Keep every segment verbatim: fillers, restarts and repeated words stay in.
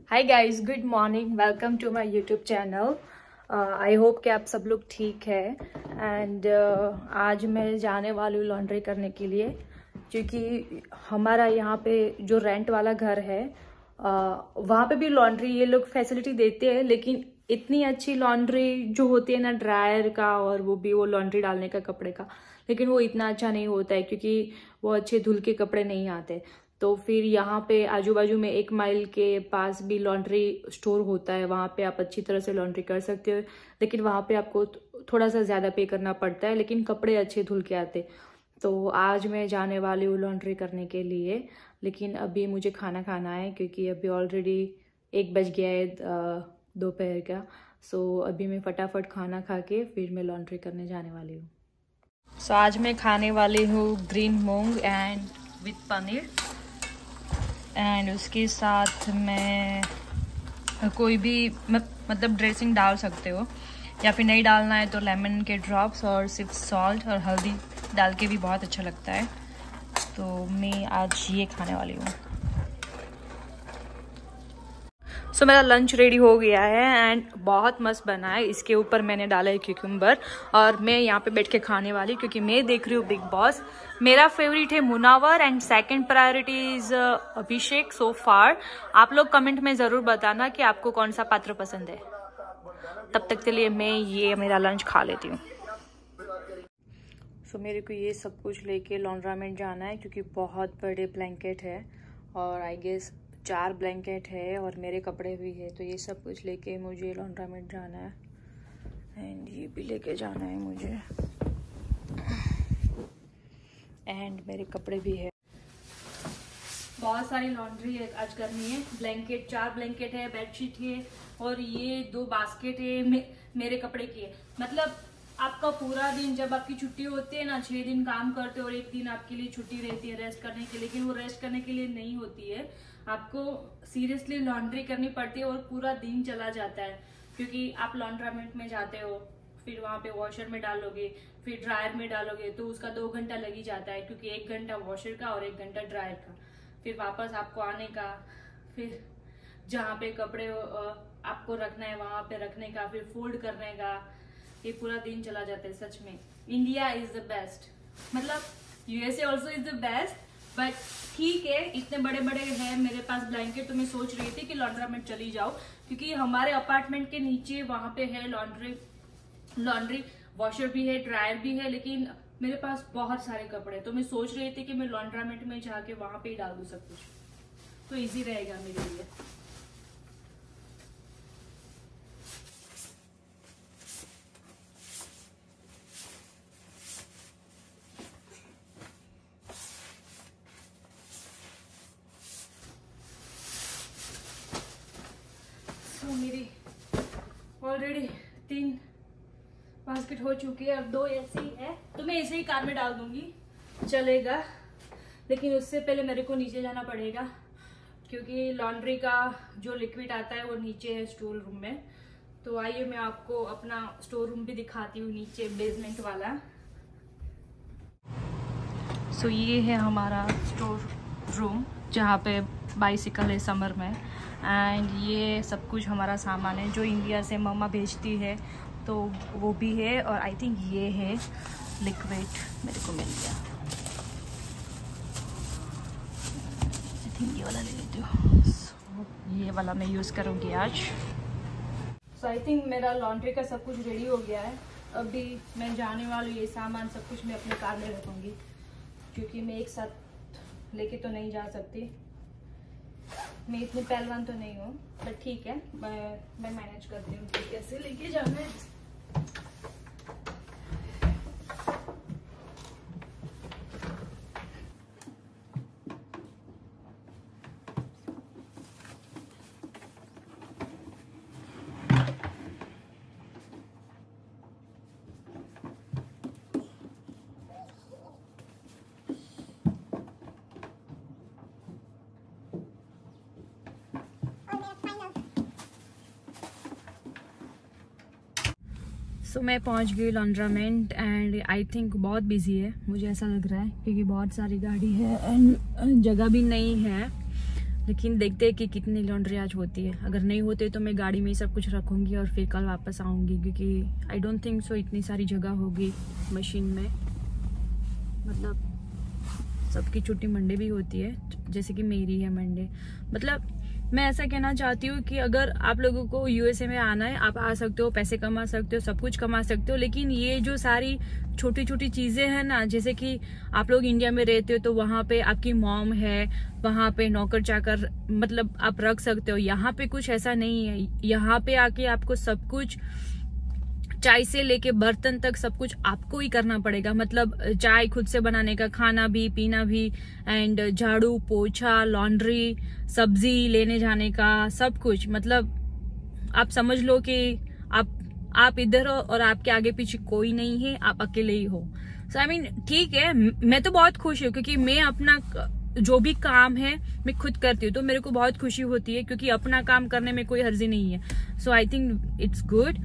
Hi guys, good morning, welcome to my YouTube channel. I hope कि आप सब लोग ठीक है। एंड uh, आज मैं जाने वाली हूँ लॉन्ड्री करने के लिए, क्योंकि हमारा यहाँ पे जो रेंट वाला घर है uh, वहाँ पे भी लॉन्ड्री ये लोग फैसिलिटी देते हैं, लेकिन इतनी अच्छी लॉन्ड्री जो होती है ना, ड्रायर का और वो भी वो लॉन्ड्री डालने का कपड़े का, लेकिन वो इतना अच्छा नहीं होता है क्योंकि वो अच्छे धुल के कपड़े नहीं आते। तो फिर यहाँ पे आजू बाजू में एक माइल के पास भी लॉन्ड्री स्टोर होता है, वहाँ पे आप अच्छी तरह से लॉन्ड्री कर सकते हो, लेकिन वहाँ पे आपको थोड़ा सा ज़्यादा पे करना पड़ता है, लेकिन कपड़े अच्छे धुल के आते। तो आज मैं जाने वाली हूँ लॉन्ड्री करने के लिए, लेकिन अभी मुझे खाना खाना है क्योंकि अभी ऑलरेडी एक बज गया है दोपहर का। सो अभी मैं फटाफट खाना खा के फिर मैं लॉन्ड्री करने जाने वाली हूँ। सो आज मैं खाने वाली हूँ green moong and with paneer, and उसके साथ में कोई भी मतलब ड्रेसिंग डाल सकते हो, या फिर नहीं डालना है तो लेमन के ड्रॉप्स और सिर्फ सॉल्ट और हल्दी डाल के भी बहुत अच्छा लगता है। तो मैं आज ये खाने वाली हूँ। सो so, मेरा लंच रेडी हो गया है एंड बहुत मस्त बना है। इसके ऊपर मैंने डाला है क्यूकम्बर और मैं यहाँ पे बैठ के खाने वाली, क्योंकि मैं देख रही हूँ बिग बॉस। मेरा फेवरेट है Munawar and second priority is Abhishek so far. आप लोग कमेंट में ज़रूर बताना कि आपको कौन सा पात्र पसंद है। तब तक के लिए मैं ये मेरा लंच खा लेती हूँ। सो so, मेरे को ये सब कुछ लेके लॉन्ड्रामेंट जाना है, क्योंकि बहुत बड़े ब्लैंकेट है और आई गेस चार ब्लैंकेट है और मेरे कपड़े भी है। तो ये सब कुछ लेके मुझे लॉन्ड्रामेंट जाना है एंड ये भी लेके जाना है मुझे, एंड मेरे कपड़े भी है। बहुत सारी लॉन्ड्री है आज करनी है। ब्लैंकेट, चार ब्लैंकेट है, बेडशीट है और ये दो बास्केट है मे, मेरे कपड़े की है। मतलब आपका पूरा दिन, जब आपकी छुट्टी होती है ना, छह दिन काम करते हो और एक दिन आपके लिए छुट्टी रहती है रेस्ट करने के लिए, लेकिन वो रेस्ट करने के लिए नहीं होती है। आपको सीरियसली लॉन्ड्री करनी पड़ती है और पूरा दिन चला जाता है, क्योंकि आप लॉन्ड्रामेंट में जाते हो, फिर वहां पे वॉशर में डालोगे, फिर ड्रायर में डालोगे, तो उसका दो घंटा लग ही जाता है, क्योंकि एक घंटा वॉशर का और एक घंटा ड्रायर का, फिर वापस आपको आने का, फिर जहाँ पे कपड़े आपको रखना है वहां पे रखने का, फिर फोल्ड करने का, ये पूरा दिन चला जाता है। सच में इंडिया इज द बेस्ट, मतलब USA also is the best, but ठीक है, इतने बड़े बड़े हैं मेरे पास ब्लैंकेट, तो मैं सोच रही थी कि लॉन्ड्रामेंट चली जाओ, क्योंकि हमारे अपार्टमेंट के नीचे वहां पे है लॉन्ड्री लॉन्ड्री वॉशर भी है, ड्रायर भी है, लेकिन मेरे पास बहुत सारे कपड़े, तो मैं सोच रही थी कि मैं लॉन्ड्रामेंट में जाके वहां पे ही डाल दूं सब कुछ, तो इजी रहेगा मेरे लिए। तो मेरी ऑलरेडी तीन बास्केट हो चुकी है, अब दो ऐसे ही है, तो मैं ऐसे ही कार में डाल दूंगी, चलेगा। लेकिन उससे पहले मेरे को नीचे जाना पड़ेगा, क्योंकि लॉन्ड्री का जो लिक्विड आता है वो नीचे है स्टोर रूम में। तो आइए मैं आपको अपना स्टोर रूम भी दिखाती हूँ, नीचे बेसमेंट वाला। सो so, ये है हमारा स्टोर रूम, जहाँ पे बाइसिकल है समर में, एंड ये सब कुछ हमारा सामान है जो इंडिया से मम्मा भेजती है, तो वो भी है। और आई थिंक ये है लिक्विड, मेरे को मिल गया, आई थिंक ये वाला ले लेती हूँ। so, ये वाला मैं यूज़ करूँगी आज। सो आई थिंक मेरा लॉन्ड्री का सब कुछ रेडी हो गया है। अभी मैं जाने वाली हूँ, ये सामान सब कुछ मैं अपने कार में रखूँगी, क्योंकि मैं एक साथ लेके तो नहीं जा सकती, मैं इतनी पहलवान तो नहीं हूँ, बट ठीक है, मैं मैं मैनेज करती हूँ कि कैसे लेके जाना है। सो so, मैं पहुंच गई लॉन्ड्रामेंट एंड आई थिंक बहुत बिजी है, मुझे ऐसा लग रहा है, क्योंकि बहुत सारी गाड़ी है एंड जगह भी नहीं है। लेकिन देखते हैं कि कितनी लॉन्ड्री आज होती है। अगर नहीं होते तो मैं गाड़ी में ही सब कुछ रखूँगी और फिर कल वापस आऊँगी, क्योंकि आई डोंट थिंक सो इतनी सारी जगह होगी मशीन में। मतलब सबकी छुट्टी मंडे भी होती है, जैसे कि मेरी है मंडे। मतलब मैं ऐसा कहना चाहती हूँ कि अगर आप लोगों को यूएसए में आना है, आप आ सकते हो, पैसे कमा सकते हो, सब कुछ कमा सकते हो। लेकिन ये जो सारी छोटी छोटी चीजें हैं ना, जैसे कि आप लोग इंडिया में रहते हो तो वहां पे आपकी मॉम है, वहां पे नौकर चाकर मतलब आप रख सकते हो। यहाँ पे कुछ ऐसा नहीं है। यहाँ पे आके आपको सब कुछ, चाय से लेके बर्तन तक सब कुछ आपको ही करना पड़ेगा। मतलब चाय खुद से बनाने का, खाना भी, पीना भी, एंड झाड़ू पोछा, लॉन्ड्री, सब्जी लेने जाने का, सब कुछ। मतलब आप समझ लो कि आप आप इधर हो और आपके आगे पीछे कोई नहीं है, आप अकेले ही हो। सो आई मीन ठीक है, मैं तो बहुत खुश हूँ क्योंकि मैं अपना जो भी काम है मैं खुद करती हूँ, तो मेरे को बहुत खुशी होती है क्योंकि अपना काम करने में कोई हर्जी नहीं है। So I think it's good.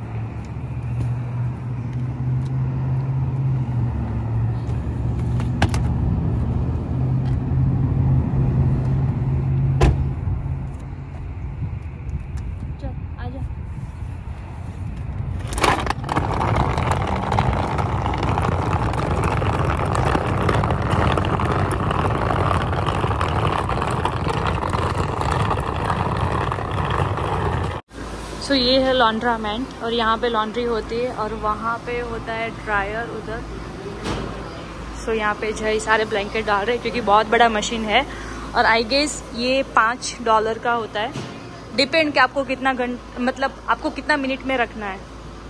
So so, ये है लॉन्ड्रामेंट और यहाँ पे लॉन्ड्री होती है और वहाँ पे होता है ड्रायर उधर। सो so, यहाँ पे जो है सारे ब्लैंकेट डाल रहे हैं क्योंकि बहुत बड़ा मशीन है। और आई गेस ये पाँच डॉलर का होता है, डिपेंड कि आपको कितना घंटा, मतलब आपको कितना मिनट में रखना है।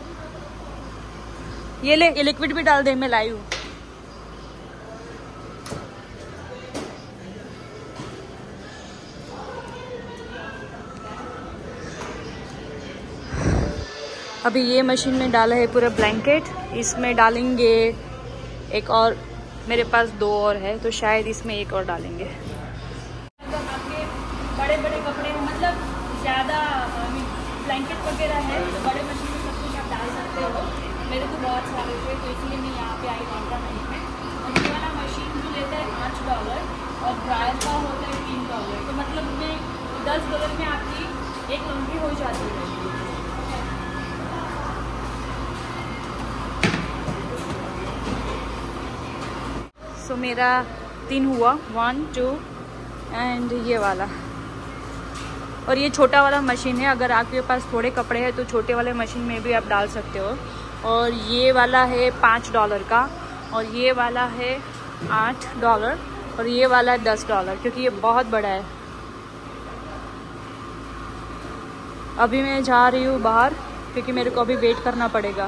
ये ले, ये लिक्विड भी डाल दे, मैं लाई हूँ। अभी ये मशीन में डाला है पूरा ब्लैंकेट, इसमें डालेंगे एक और, मेरे पास दो और है तो शायद इसमें एक और डालेंगे। अगर आपके बड़े बड़े कपड़े मतलब ज़्यादा ब्लैंकेट वगैरह है तो बड़े मशीन में सब कुछ आप डाल सकते हो। मेरे को बहुत सारे थे तो इसलिए मैं यहाँ पे आई लॉन्ड्रामेंट में। और ये वाला मशीन जो लेता है पाँच डॉलर और ड्रायर का होता है तीन डॉलर, तो मतलब में दस डॉलर में आपकी एक लॉन्ड्री हो जाती है। सो so, मेरा तीन हुआ, वन टू एंड ये वाला। और ये छोटा वाला मशीन है, अगर आपके पास थोड़े कपड़े हैं तो छोटे वाले मशीन में भी आप डाल सकते हो। और ये वाला है पाँच डॉलर का और ये वाला है आठ डॉलर और ये वाला है दस डॉलर क्योंकि ये बहुत बड़ा है। अभी मैं जा रही हूँ बाहर क्योंकि मेरे को अभी वेट करना पड़ेगा।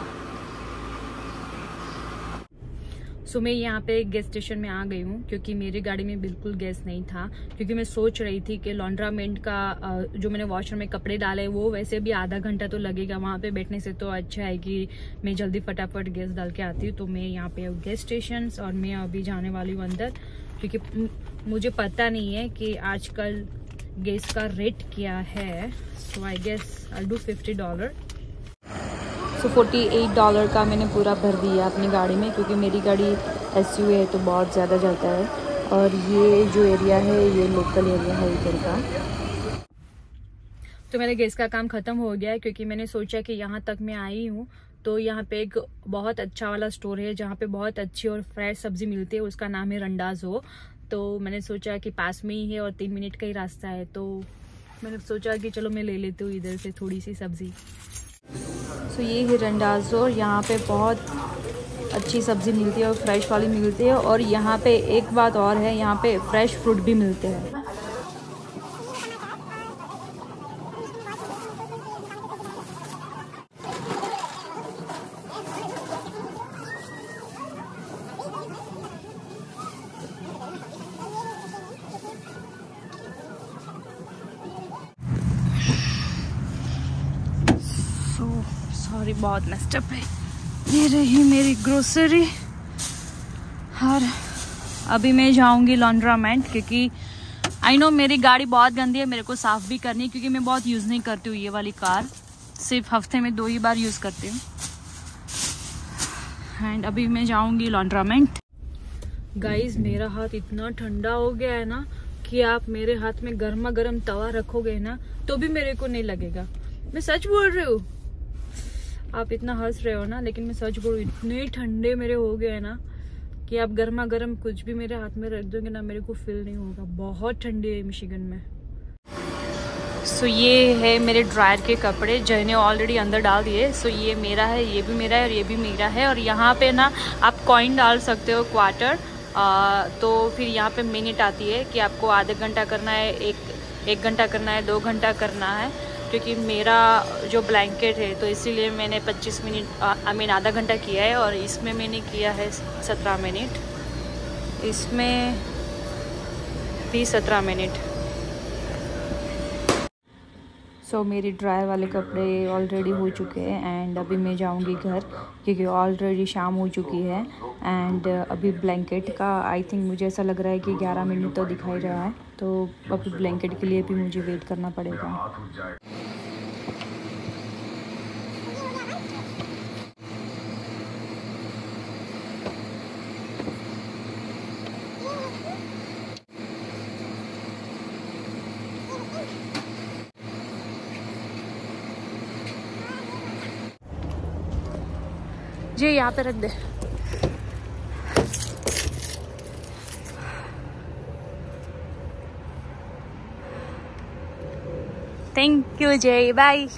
सो so, मैं यहाँ पे गैस स्टेशन में आ गई हूँ क्योंकि मेरी गाड़ी में बिल्कुल गैस नहीं था। क्योंकि मैं सोच रही थी कि लॉन्ड्रामेंट का जो मैंने वॉशर में कपड़े डाले वो वैसे भी आधा घंटा तो लगेगा वहाँ पे बैठने से, तो अच्छा है कि मैं जल्दी फटाफट गैस डाल के आती हूँ। तो मैं यहाँ पे गैस स्टेशन और मैं अभी जाने वाली हूँ अंदर क्योंकि मुझे पता नहीं है कि आजकल गैस का रेट क्या है। So I guess I do fifty dollar. So forty eight dollar का मैंने पूरा भर दिया अपनी गाड़ी में क्योंकि मेरी गाड़ी एसयूवी है तो बहुत ज़्यादा जाता है। और ये जो एरिया है ये लोकल एरिया है इधर का। तो मेरे गैस का काम ख़त्म हो गया है क्योंकि मैंने सोचा कि यहाँ तक मैं आई हूँ तो यहाँ पे एक बहुत अच्छा वाला स्टोर है जहाँ पे बहुत अच्छी और फ्रेश सब्जी मिलती है, उसका नाम है रंडाजो। तो मैंने सोचा कि पास में ही है और तीन मिनट का ही रास्ता है, तो मैंने सोचा कि चलो मैं ले लेती हूँ इधर से थोड़ी सी सब्जी। सो so, ये है रंडाजो और यहाँ पे बहुत अच्छी सब्ज़ी मिलती है और फ्रेश वाली मिलती है। और यहाँ पे एक बात और है, यहाँ पे फ्रेश फ्रूट भी मिलते हैं। सॉरी बहुत मेस्ड अप है। ये रही मेरी ग्रोसरी और अभी मैं जाऊंगी लॉन्ड्रामेंट क्योंकि आई नो मेरी गाड़ी बहुत गंदी है, मेरे को साफ़ भी करनी है क्योंकि मैं बहुत यूज़ नहीं करती हूँ ये वाली कार, सिर्फ हफ्ते में दो ही बार यूज़ करती हूँ। एंड अभी मैं जाऊंगी लॉन्ड्रामेंट। गाइज मेरा हाथ इतना ठंडा हो गया है ना कि आप मेरे हाथ में गर्मा गर्म तवा रखोगे ना तो भी मेरे को नहीं लगेगा। मैं सच बोल रही हूँ। आप इतना हंस रहे हो ना, लेकिन मैं सच बोल रही हूँ, इतने ठंडे मेरे हो गए ना कि आप गर्मा गर्म कुछ भी मेरे हाथ में रख दोगे ना, मेरे को फील नहीं होगा। बहुत ठंडी है मिशिगन में। सो so, ये है मेरे ड्रायर के कपड़े, जय ने ऑलरेडी अंदर डाल दिए। सो so, ये मेरा है, ये भी मेरा है और ये भी मेरा है। और यहाँ पे ना आप कॉइन डाल सकते हो, क्वार्टर। आ, तो फिर यहाँ पे मिनट आती है कि आपको आधे घंटा करना है, एक एक घंटा करना है, दो घंटा करना है। क्योंकि मेरा जो ब्लैंकेट है तो इसीलिए मैंने पच्चीस मिनट आई मीन आधा घंटा किया है। और इसमें मैंने किया है सत्रह मिनट, इसमें भी सत्रह मिनट। सो so, मेरी ड्रायर वाले कपड़े ऑलरेडी हो चुके हैं एंड अभी मैं जाऊंगी घर, क्योंकि ऑलरेडी शाम हो चुकी है। एंड अभी ब्लैंकेट का आई थिंक मुझे ऐसा लग रहा है कि ग्यारह मिनट तो दिखाई रहा है, तो अभी ब्लैंकेट के लिए भी मुझे वेट करना पड़ेगा। जी यहाँ पे रख दे। Thank you Jay, bye.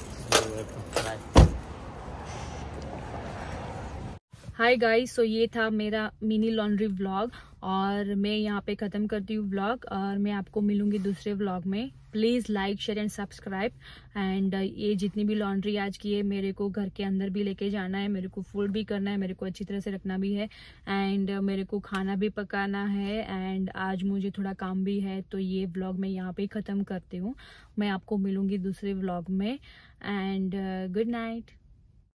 Hi guys, so ये था मेरा मिनी लॉन्ड्री व्लॉग और मैं यहाँ पे ख़त्म करती हूँ व्लॉग और मैं आपको मिलूंगी दूसरे व्लॉग में। Please like share and subscribe. And ये जितनी भी लॉन्ड्री आज की है मेरे को घर के अंदर भी लेके जाना है, मेरे को फुल भी करना है, मेरे को अच्छी तरह से रखना भी है एंड uh, मेरे को खाना भी पकाना है एंड आज मुझे थोड़ा काम भी है। तो ये व्लॉग मैं यहाँ पे ख़त्म करती हूँ। मैं आपको मिलूंगी दूसरे व्लॉग में एंड गुड नाइट।